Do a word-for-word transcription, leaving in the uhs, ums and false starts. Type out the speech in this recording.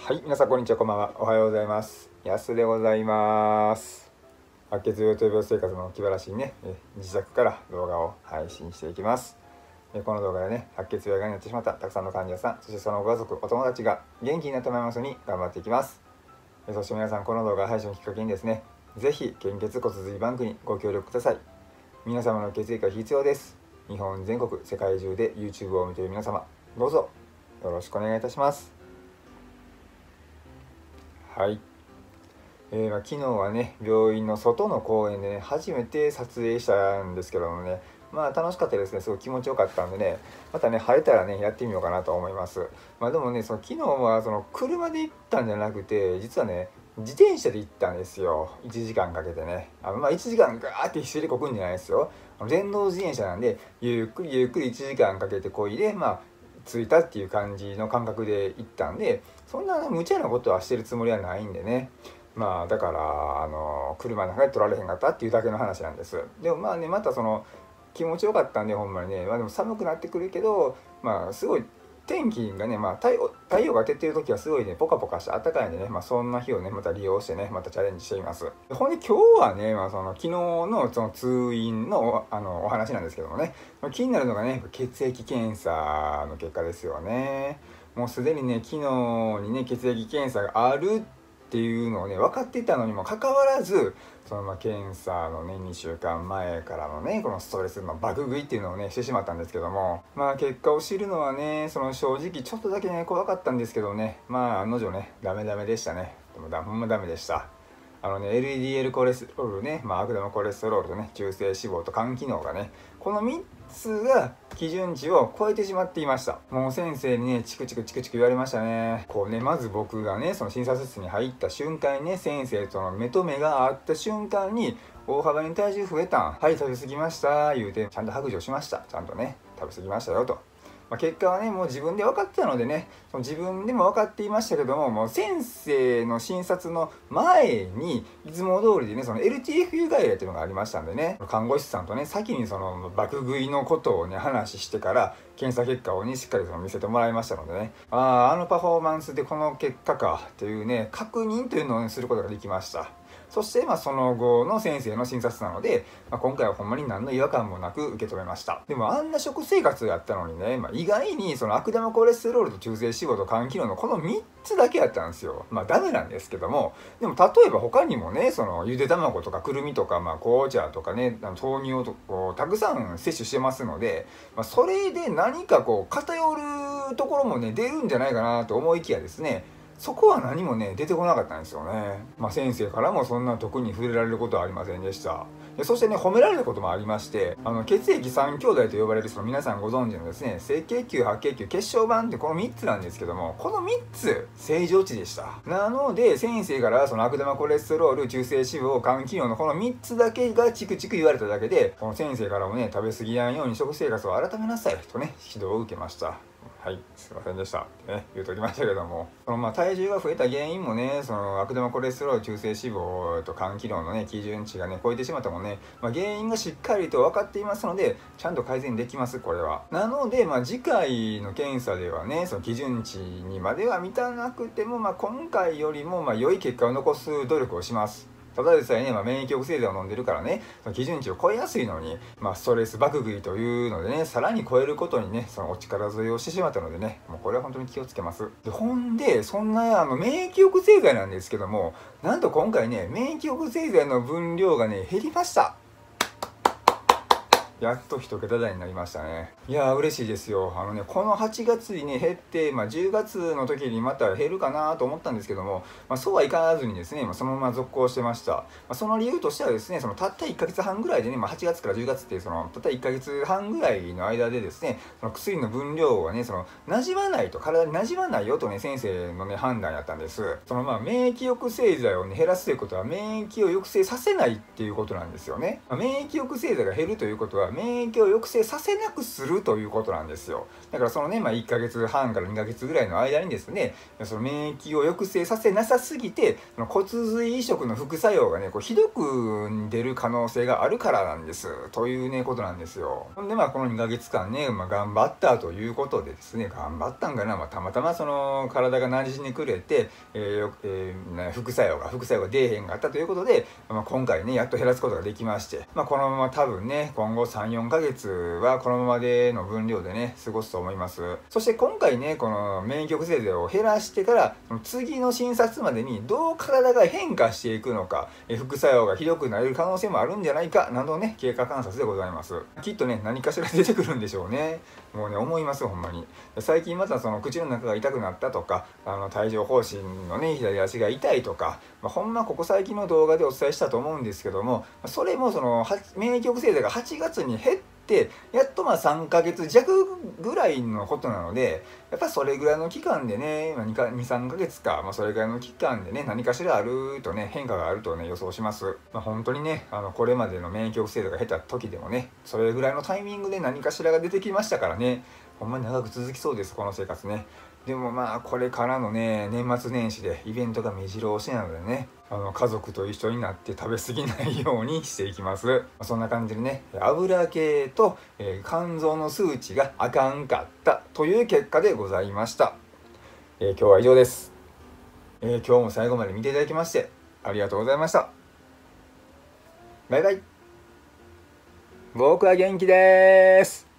はい、皆さんこんにちは、こんばんは。おはようございます。やすでございます。白血病と病生活の気晴らしにね、自宅から動画を配信していきます。この動画でね、白血病がんになってしまったたくさんの患者さん、そしてそのご家族、お友達が元気になってもらいますように頑張っていきます。そして皆さん、この動画配信をきっかけにですね、ぜひ献血骨髄バンクにご協力ください。皆様の血液が必要です。日本全国、世界中で YouTube を見ている皆様、どうぞよろしくお願いいたします。はい、えーまあ、昨日はね、病院の外の公園でね、初めて撮影したんですけどもね、まあ楽しかったですね。すごい気持ちよかったんでね、またね、晴れたらね、やってみようかなと思います。まあでもね、その昨日はその車で行ったんじゃなくて、実はね、自転車で行ったんですよ。いちじかんかけてね。あのまあいちじかんガーって走りこくんじゃないですよ。電動自転車なんで、ゆっくりゆっくりいちじかんかけてこいで、まあ、着いたっていう感じの感覚で行ったんで、そんな無茶なことはしてるつもりはないんでね。まあだからあの車の中で取られへんかったっていうだけの話なんです。でもまあね、またその気持ちよかったんで、ほんまにね。まあでも寒くなってくるけど、まあすごい天気がね、まあ、太陽太陽が出てる時はすごいね、ポカポカして暖かいんでね、まあ、そんな日をね、また利用してね、またチャレンジしています。ほんで今日はね、まあ、その昨日のその通院のあのお話なんですけどもね、気になるのがね、血液検査の結果ですよね。もうすでにね、昨日にね、血液検査があるっていうのをね、分かっていたのにもかかわらず、そのまあ検査のね、にしゅうかんまえからのね、このストレスの爆食いっていうのをね、してしまったんですけども、まあ結果を知るのはね、その正直ちょっとだけね、怖かったんですけどね、まあ案の定ね、ダメダメでしたね。でもだほんまダメでした。あのね、エルディーエル コレステロールね、まあ悪玉コレステロールとね、中性脂肪と肝機能がね、このみっつが基準値を超えてしまっていました。もう先生にね、チクチクチクチク言われましたね。こうね、まず僕がね、その診察室に入った瞬間にね、先生との目と目が合った瞬間に、大幅に体重増えたん。はい、食べ過ぎました。言うて、ちゃんと白状しました。ちゃんとね、食べ過ぎましたよと。まあ、結果はね、もう自分で分かってたのでね、その自分でも分かっていましたけども、もう先生の診察の前に、いつも通りでね、その エルティーエフユー 外来っていうのがありましたんでね、看護師さんとね、先にその爆食いのことをね、話してから、検査結果をね、しっかりその見せてもらいましたのでね、ああ、あのパフォーマンスでこの結果か、というね、確認というのを、ね、することができました。そして、まあ、その後の先生の診察なので、まあ、今回はほんまに何の違和感もなく受け止めました。でも、あんな食生活やったのにね、まあ、意外にその悪玉コレステロールと中性脂肪と肝機能のこのみっつだけやったんですよ。まあ、ダメなんですけども、でも、例えば他にもね、その、ゆで卵とかくるみとか、まあ、紅茶とかね、豆乳とこうたくさん摂取してますので、まあ、それで何かこう、偏るところもね、出るんじゃないかなと思いきやですね、そこは何もね、出てこなかったんですよね。まあ先生からもそんな特に触れられることはありませんでした。でそしてね、褒められることもありまして、あの、血液三兄弟と呼ばれるその皆さんご存知のですね、赤血球、白血球、血小板ってこのみっつなんですけども、このみっつ、正常値でした。なので、先生からその悪玉コレステロール、中性脂肪、肝機能のこのみっつだけがチクチク言われただけで、この先生からもね、食べ過ぎやんように食生活を改めなさいとね、指導を受けました。はい、すいませんでしたってね、言うときましたけども、そのまあ体重が増えた原因もね、その悪玉コレステロール、中性脂肪と肝機能のね、基準値がね、超えてしまったもんね、まあ、原因がしっかりと分かっていますので、ちゃんと改善できます、これは。なので、まあ、次回の検査ではね、その基準値にまでは満たなくても、まあ、今回よりもまあ良い結果を残す努力をします。ただでさえね、まあ、免疫抑制剤を飲んでるからね、その基準値を超えやすいのに、まあ、ストレス爆食いというのでね、さらに超えることにね、そのお力添えをしてしまったのでね、もうこれは本当に気をつけます。で、ほんで、そんなあの免疫抑制剤なんですけども、なんと今回ね、免疫抑制剤の分量がね、減りました。やっと一桁台になりましたね。いやー嬉しいですよ。あのね、このはちがつにね、減って、まあ、じゅうがつの時にまた減るかなと思ったんですけども、まあ、そうはいかずにですね、まあ、そのまま続行してました。まあ、その理由としてはですね、そのたったいっかげつはんぐらいでね、まあ、はちがつからじゅうがつってそのたったいっかげつはんぐらいの間でですね、その薬の分量がね、その馴染まないと、体に馴染まないよとね、先生のね、判断やったんです。そのまあ、免疫抑制剤をね、減らすということは、免疫を抑制させないっていうことなんですよね。まあ、免疫抑制剤が減るということは、 は免疫を抑制させなくするということなんですよ。だからそのね、まあ、いっかげつはんからにかげつぐらいの間にですね、その免疫を抑制させなさすぎて、その骨髄移植の副作用がね、こうひどく出る可能性があるからなんです。というね、ことなんですよ。ほんで、まあ、このにかげつかんね、まあ、頑張ったということでですね、頑張ったんかな、まあ、たまたまその体が馴染んでくれて、えーえー、副作用が、副作用が出えへんかったということで、まあ、今回ね、やっと減らすことができまして、まあ、このまま多分ね、今後さん、よんかげつはこのままでの分量でね、過ごすと思います。そして今回ね、この免疫抑制剤を減らしてから、次の診察までにどう体が変化していくのか、え副作用がひどくなる可能性もあるんじゃないかなどね、経過観察でございます。きっとね、何かしら出てくるんでしょうね。もうね、思いますほんまに。最近またその口の中が痛くなったとか、あの帯状疱疹のね、左足が痛いとか、まあ、ほんまここ最近の動画でお伝えしたと思うんですけども、それもその免疫抑制剤がはちがつに減ってやっとまあさんかげつじゃくぐらいのことなので、やっぱそれぐらいの期間でね、まあ、に、さんかげつか、まあ、それぐらいの期間でね、何かしらあるとね、変化があるとね、予想します。まあ、本当にね、あのこれまでの免疫抑制剤が減った時でもね、それぐらいのタイミングで何かしらが出てきましたからね、ほんまに長く続きそうです、この生活ね。でもまあこれからのね、年末年始でイベントが目白押しなのでね、あの家族と一緒になって食べ過ぎないようにしていきます。そんな感じでね、油系と、えー、肝臓の数値があかんかったという結果でございました。えー、今日は以上です、えー、今日も最後まで見ていただきましてありがとうございました。バイバイ。僕は元気です。